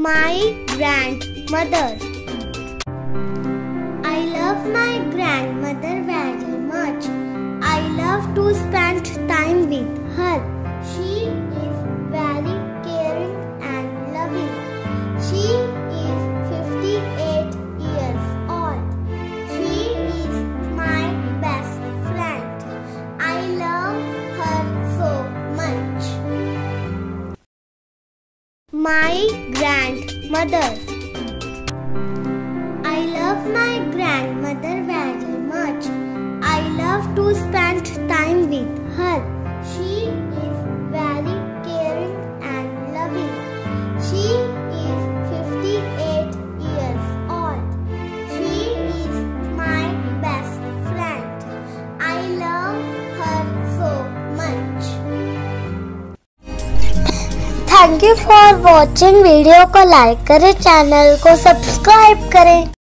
My grandmother. I love my grandmother very much. I love to spend time with her. She is very caring and loving. She is 58 years old. She is my best friend. I love her so much. My grandmother. I love my grandmother very much. I love to spend time with her. She is very caring and loving. She is 58 years old. She is my best friend. I love her so much. Thank you for watching. Video को like करें, channel को subscribe करें।